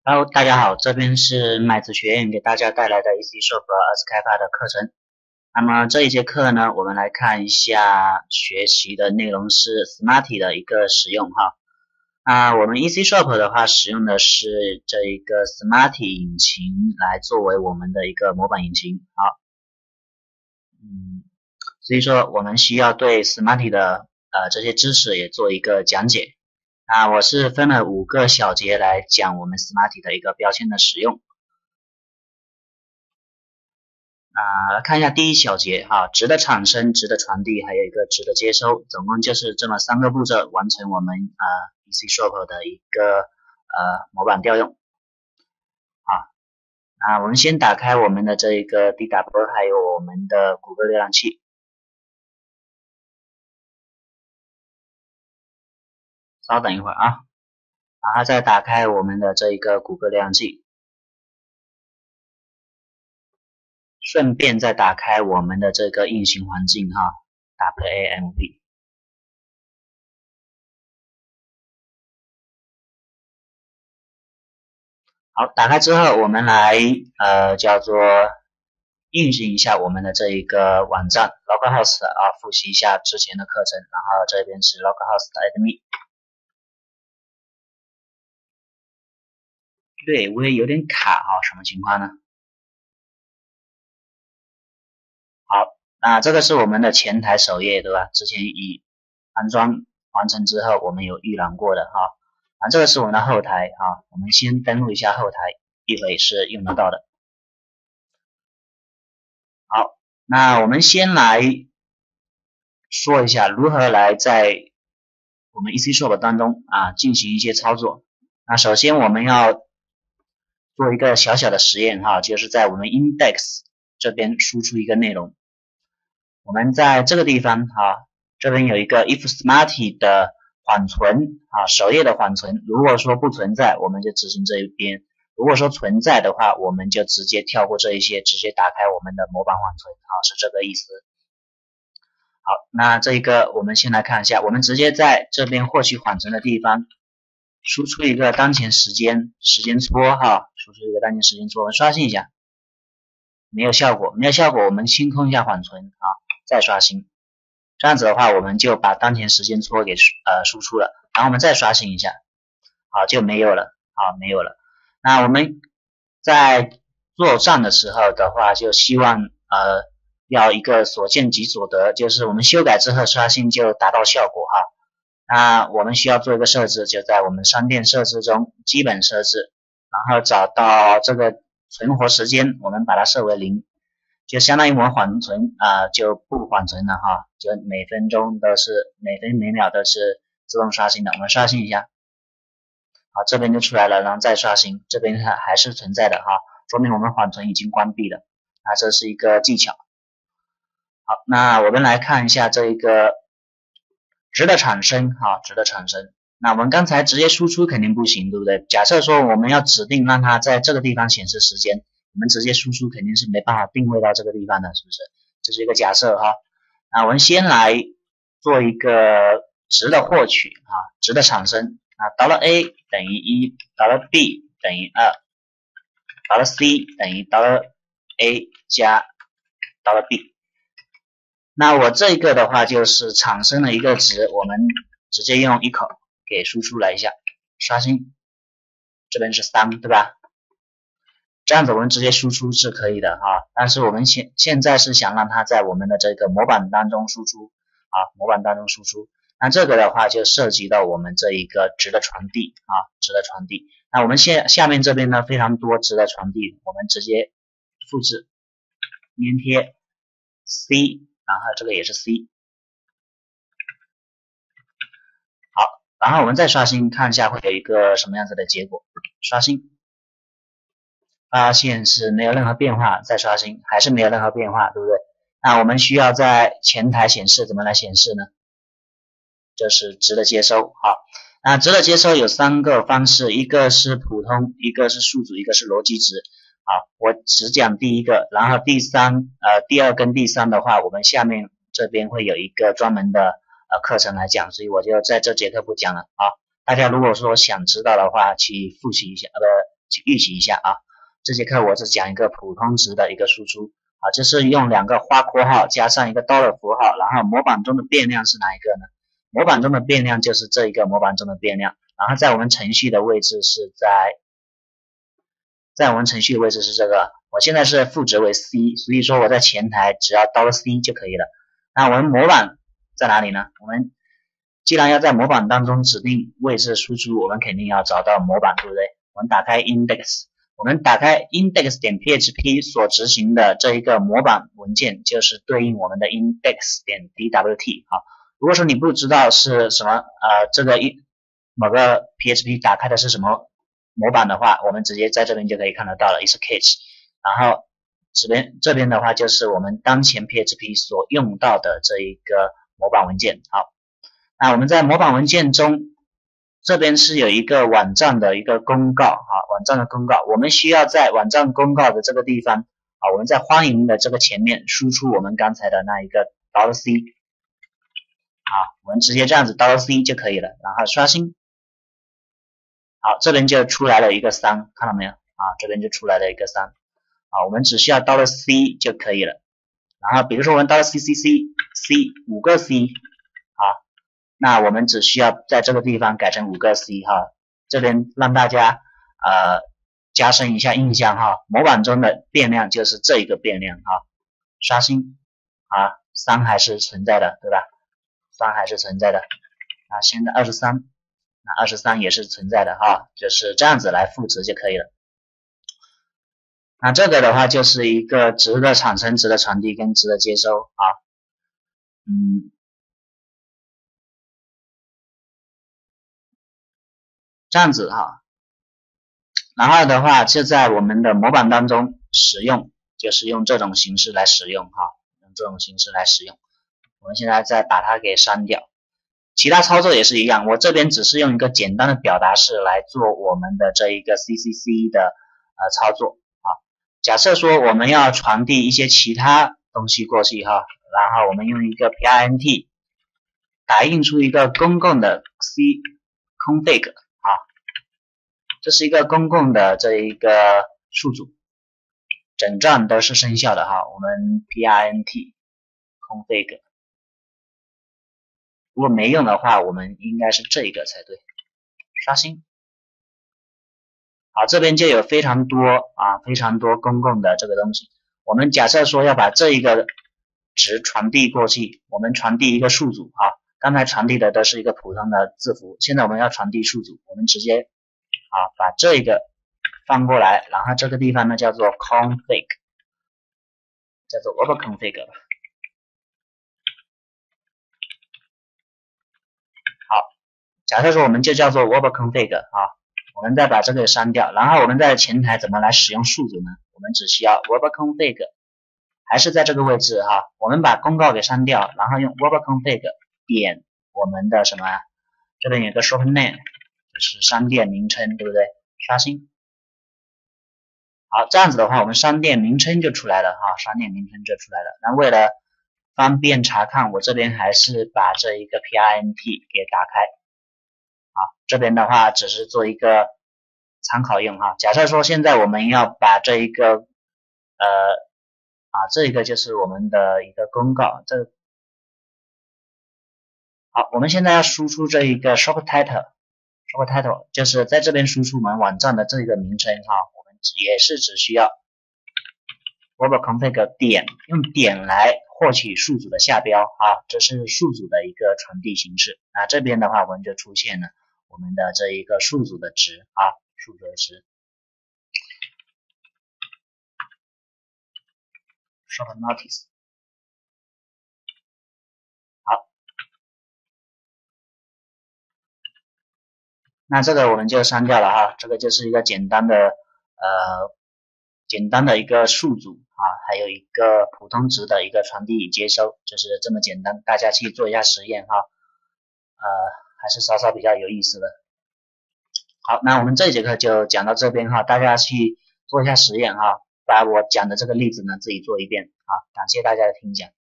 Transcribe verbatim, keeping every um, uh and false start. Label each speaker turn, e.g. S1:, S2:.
S1: Hello，大家好，这边是麦子学院给大家带来的 E C Shop 二次开发的课程。那么这一节课呢，我们来看一下学习的内容是 Smarty 的一个使用哈。那我们 E C Shop 的话，使用的是这一个 Smarty 引擎来作为我们的一个模板引擎。好，嗯，所以说我们需要对 Smarty 的呃这些知识也做一个讲解。啊，我是分了五个小节来讲我们 Smarty 的一个标签的使用。啊，来看一下第一小节哈，值的产生、值的传递，还有一个值的接收，总共就是这么三个步骤，完成我们啊 E C Shop 的一个呃模板调用。好，那我们先打开我们的这一个 D W， 还有我们的谷歌浏览器。稍等一会儿啊，然后再打开我们的这一个谷歌浏览器。顺便再打开我们的这个运行环境哈 ，W A M P。好，打开之后，我们来呃叫做运行一下我们的这一个网站 localhost 啊，复习一下之前的课程，然后这边是 localhost admin。略微有点卡哈，什么情况呢？好，那这个是我们的前台首页，对吧？之前已安装完成之后，我们有预览过的哈。啊，这个是我们的后台啊，我们先登录一下后台，一会是用得到的。好，那我们先来说一下如何来在我们 E C Shop 当中啊进行一些操作。那首先我们要做一个小小的实验哈，就是在我们 index 这边输出一个内容。我们在这个地方哈，这边有一个 if Smarty 的缓存啊，首页的缓存，如果说不存在，我们就执行这一边；如果说存在的话，我们就直接跳过这一些，直接打开我们的模板缓存啊，是这个意思。好，那这一个我们先来看一下，我们直接在这边获取缓存的地方输出一个当前时间时间戳哈，输出一个当前时间戳，我们刷新一下，没有效果，没有效果，我们清空一下缓存啊，再刷新。这样子的话，我们就把当前时间戳给呃输出了，然后我们再刷新一下，好，就没有了，好，没有了。那我们在做账的时候的话，就希望呃要一个所见即所得，就是我们修改之后刷新就达到效果哈。那我们需要做一个设置，就在我们商店设置中基本设置，然后找到这个存活时间，我们把它设为零，就相当于我们缓存啊、呃、就不缓存了哈，就每分钟都是每分每秒都是自动刷新的。我们刷新一下，好，这边就出来了，然后再刷新，这边它还是存在的哈，说明我们缓存已经关闭了。那这是一个技巧。好，那我们来看一下这一个值的产生哈，值的产生。那我们刚才直接输出肯定不行，对不对？假设说我们要指定让它在这个地方显示时间，我们直接输出肯定是没办法定位到这个地方的，是不是？这是一个假设哈。那我们先来做一个值的获取啊，值的产生啊，dollar A 等于一 ，dollar B 等于二 ，dollar C 等于 dollar A 加 dollar B。那我这个的话就是产生了一个值，我们直接用 equal 给输出来一下，刷新，这边是三，对吧？这样子我们直接输出是可以的哈，但是我们现现在是想让它在我们的这个模板当中输出啊，模板当中输出。那这个的话就涉及到我们这一个值的传递啊，值的传递。那我们现下面这边呢非常多值的传递，我们直接复制粘贴 C。然后这个也是 C， 好，然后我们再刷新，看一下会有一个什么样子的结果。刷新，发现是没有任何变化，再刷新还是没有任何变化，对不对？那我们需要在前台显示，怎么来显示呢？这是值的接收，好，那值的接收有三个方式，一个是普通，一个是数组，一个是逻辑值。好，我只讲第一个，然后第三，呃，第二跟第三的话，我们下面这边会有一个专门的呃课程来讲，所以我就在这节课不讲了啊。大家如果说想知道的话，去复习一下，呃， 去预习一下啊。这节课我只讲一个普通值的一个输出啊，就是用两个花括号加上一个 dollar 符号，然后模板中的变量是哪一个呢？模板中的变量就是这一个模板中的变量，然后在我们程序的位置是在，在我们程序的位置是这个，我现在是赋值为 C， 所以说我在前台只要 dollar C 就可以了。那我们模板在哪里呢？我们既然要在模板当中指定位置输出，我们肯定要找到模板，对不对？我们打开 index， 我们打开 index 点 P H P 所执行的这一个模板文件，就是对应我们的 index 点 D W T 啊。如果说你不知道是什么呃这个一某个 P H P 打开的是什么模板的话，我们直接在这边就可以看得到了 is case， 然后这边这边的话就是我们当前 P H P 所用到的这一个模板文件。好，那我们在模板文件中，这边是有一个网站的一个公告啊，网站的公告，我们需要在网站公告的这个地方啊，我们在欢迎的这个前面输出我们刚才的那一个 dollar C。好，我们直接这样子 dollar C 就可以了，然后刷新。好，这边就出来了一个三，看到没有？啊，这边就出来了一个三。啊，我们只需要 dollar C 就可以了。然后比如说我们 dollar C C C C 五个 C， 好，那我们只需要在这个地方改成五个 C 哈。这边让大家呃加深一下印象哈，模板中的变量就是这一个变量哈。刷新，啊，三还是存在的，对吧？三还是存在的，啊，现在二十三，那二十三也是存在的哈，就是这样子来赋值就可以了。那这个的话就是一个值的产生、值的传递跟值的接收啊，嗯，这样子哈。然后的话就在我们的模板当中使用，就是用这种形式来使用哈，用这种形式来使用。我们现在再把它给删掉。其他操作也是一样，我这边只是用一个简单的表达式来做我们的这一个 C C C 的呃操作啊。假设说我们要传递一些其他东西过去哈，然后我们用一个 print 打印出一个公共的 C config 啊，这是一个公共的这一个数组，整段都是生效的哈。我们 print config。如果没用的话，我们应该是这一个才对。刷新。好，这边就有非常多啊，非常多公共的这个东西。我们假设说要把这一个值传递过去，我们传递一个数组啊，刚才传递的都是一个普通的字符，现在我们要传递数组，我们直接啊把这个放过来，然后这个地方呢叫做 config， 叫做 overconfig。假设说我们就叫做 overconfig 啊，我们再把这个删掉，然后我们在前台怎么来使用数组呢？我们只需要 overconfig， 还是在这个位置哈，我们把公告给删掉，然后用 overconfig 点我们的什么？这边有个 shop name， 就是商店名称，对不对？刷新。好，这样子的话，我们商店名称就出来了哈，商店名称就出来了。那为了方便查看，我这边还是把这一个 print 给打开。啊，这边的话只是做一个参考用哈。假设说现在我们要把这一个呃啊这一个就是我们的一个公告，这好，我们现在要输出这一个 shop title，shop title 就是在这边输出我们网站的这个名称哈，我们也是只需要 overconfig 点用点来获取数组的下标啊，这是数组的一个传递形式。那这边的话我们就出现了我们的这一个数组的值啊，数组的值 shop notice。 好，那这个我们就删掉了哈，这个就是一个简单的呃简单的一个数组啊，还有一个普通值的一个传递与接收，就是这么简单，大家去做一下实验哈，呃还是稍稍比较有意思的。好，那我们这一节课就讲到这边哈，大家去做一下实验哈，把我讲的这个例子呢自己做一遍啊，感谢大家的听讲。